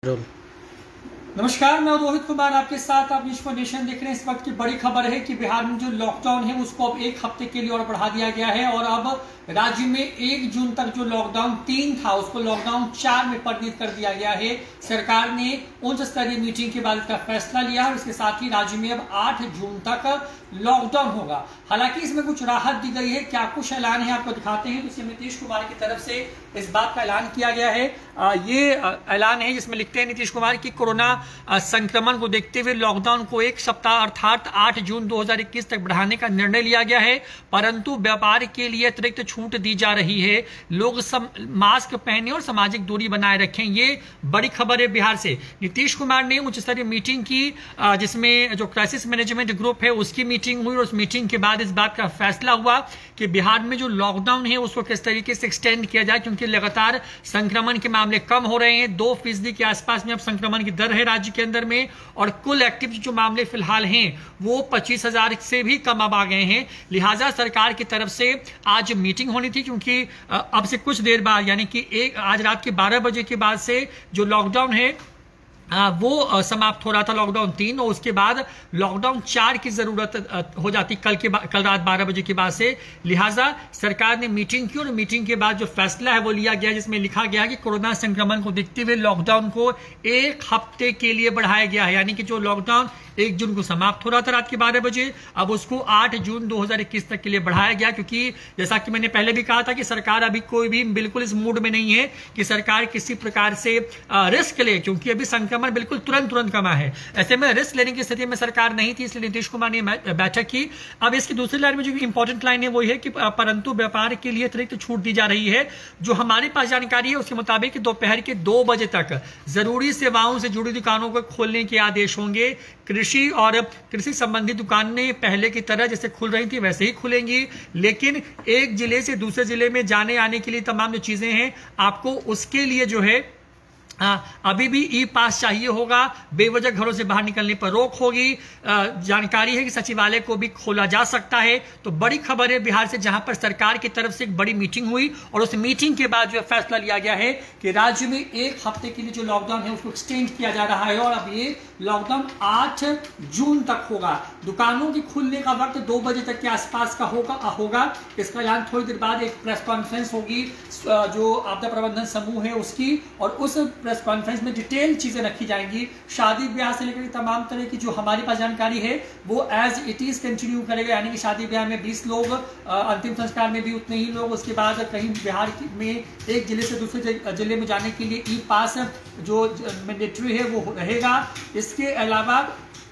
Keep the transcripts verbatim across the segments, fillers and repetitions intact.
नमस्कार, मैं रोहित कुमार आपके साथ। आप न्यूज़ फॉर नेशन देख रहे हैं। इस वक्त की बड़ी खबर है कि बिहार में जो लॉकडाउन है उसको अब एक हफ्ते के लिए और बढ़ा दिया गया है और अब राज्य में एक जून तक जो लॉकडाउन तीन था उसको लॉकडाउन चार में परिणत कर दिया गया है। सरकार ने उच्च स्तरीय मीटिंग के बाद इसका फैसला लिया और इसके साथ ही राज्य में अब आठ जून तक लॉकडाउन होगा। हालांकि इसमें कुछ राहत दी गई है। क्या कुछ ऐलान है आपको दिखाते हैं। तो नीतीश कुमार की तरफ से इस बात का ऐलान किया गया है। आ, ये ऐलान है जिसमें लिखते हैं नीतीश कुमार की कोरोना संक्रमण को देखते हुए लॉकडाउन को एक सप्ताह अर्थात आठ जून दो हज़ार इक्कीस तक बढ़ाने का निर्णय लिया गया है, परंतु व्यापार के लिए अतिरिक्त छूट दी जा रही है। लोग सम, मास्क पहने और सामाजिक दूरी बनाए रखें। ये बड़ी खबर है बिहार से। नीतीश कुमार ने उच्च स्तरीय मीटिंग की जिसमें जो क्राइसिस मैनेजमेंट ग्रुप है उसकी मीटिंग हुई और उस मीटिंग के बाद इस बात का फैसला हुआ कि बिहार में जो लॉकडाउन है उसको किस तरीके से एक्सटेंड किया जाए, क्योंकि लगातार संक्रमण के मामले कम हो रहे हैं। दो फीसदी के आसपास में अब संक्रमण की दर है राज्य के अंदर में और कुल एक्टिव जो मामले फिलहाल हैं वो पच्चीस हजार से भी कम अब आ गए हैं। लिहाजा सरकार की तरफ से आज मीटिंग होनी थी, क्योंकि अब से कुछ देर बाद यानी कि एक आज रात के बारह बजे के बाद से जो लॉकडाउन है आ, वो समाप्त हो रहा था, लॉकडाउन तीन, और उसके बाद लॉकडाउन चार की जरूरत हो जाती कल के कल रात बारह बजे के बाद से। लिहाजा सरकार ने मीटिंग की और मीटिंग के बाद जो फैसला है वो लिया गया, जिसमें लिखा गया कि कोरोना संक्रमण को देखते हुए लॉकडाउन को एक हफ्ते के लिए बढ़ाया गया है। यानी कि जो लॉकडाउन एक जून को समाप्त हो रहा था रात के बारह बजे, अब उसको आठ जून दो हज़ार इक्कीस तक के लिए बढ़ाया गया, क्योंकि जैसा कि मैंने पहले भी कहा था कि सरकार अभी कोई भी बिल्कुल इस मूड में नहीं है कि सरकार किसी प्रकार से रिस्क ले, क्योंकि अभी संक्रमण बिल्कुल तुरंत तुरंत कमा है। ऐसे में रिस्क लेने की स्थिति में सरकार नहीं थी, इसलिए नीतीश कुमार ने बैठक की। अब इसकी दूसरी लाइन में जो इंपॉर्टेंट लाइन है वो है कि परंतु व्यापार के लिए अतिरिक्त छूट दी जा रही है। जो हमारे पास जानकारी है उसके मुताबिक दोपहर के दो बजे तक जरूरी सेवाओं से जुड़ी दुकानों को खोलने के आदेश होंगे। कृषि और कृषि संबंधी दुकानें पहले की तरह जैसे खुल रही थी वैसे ही खुलेंगी, लेकिन एक जिले से दूसरे जिले में जाने आने के लिए तमाम जो चीजें हैं आपको उसके लिए जो है आ, अभी भी ई पास चाहिए होगा। बेवजह घरों से बाहर निकलने पर रोक होगी। आ, जानकारी है कि सचिवालय को भी खोला जा सकता है। तो बड़ी खबर है बिहार से, जहां पर सरकार की तरफ से एक बड़ी मीटिंग हुई और उस मीटिंग के बाद जो फैसला लिया गया है कि राज्य में एक हफ्ते के लिए जो लॉकडाउन है उसको एक्सटेंड किया जा रहा है और अब ये लॉकडाउन आठ जून तक होगा। दुकानों के खुलने का वक्त दो बजे तक के आसपास का होगा होगा इसका ऐलान थोड़ी देर बाद एक प्रेस कॉन्फ्रेंस होगी जो आपदा प्रबंधन समूह है उसकी, और उस प्रेस कॉन्फ्रेंस में डिटेल चीजें रखी जाएंगी। शादी ब्याह से लेकर तमाम तरह की जो हमारे पास जानकारी है वो एज इट इज कंटिन्यू करेगा। यानी कि शादी ब्याह में बीस लोग, अंतिम संस्कार में भी उतने ही लोग, उसके बाद कहीं बिहार में एक जिले से दूसरे जिले में जाने के लिए ई पास जो मैंडेटरी है वो रहेगा। इसके अलावा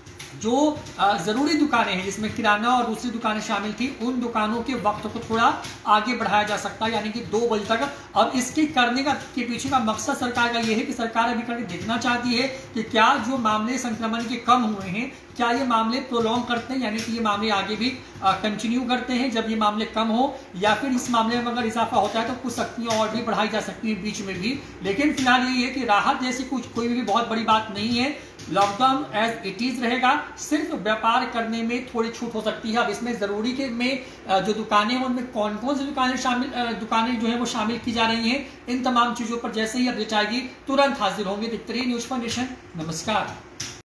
जो जरूरी दुकानें हैं जिसमें किराना और दूसरी दुकानें शामिल थी उन दुकानों के वक्त को थोड़ा आगे बढ़ाया जा सकता है, यानी कि दो बजे तक। अब इसके करने का के पीछे का मकसद सरकार का यह है कि सरकार अभी करके देखना चाहती है कि क्या जो मामले संक्रमण के कम हुए हैं क्या ये मामले प्रोलॉन्ग करते हैं, यानी कि ये मामले आगे भी कंटिन्यू करते हैं जब ये मामले कम हो, या फिर इस मामले में अगर इजाफा होता है तो कुछ सख्तियां और भी बढ़ाई जा सकती है बीच में भी। लेकिन फिलहाल ये है कि राहत जैसी कुछ कोई भी बहुत बड़ी बात नहीं है। लॉकडाउन एज इट इज रहेगा, सिर्फ व्यापार करने में थोड़ी छूट हो सकती है। अब इसमें जरूरी के में जो दुकानें हैं उनमें कौन कौन सी दुकानें शामिल दुकानें जो है वो शामिल की जा रही हैं, इन तमाम चीजों पर जैसे ही अपडेट आएगी तुरंत हाजिर होंगे। देखते रहिए न्यूज़ फॉर नेशन। नमस्कार।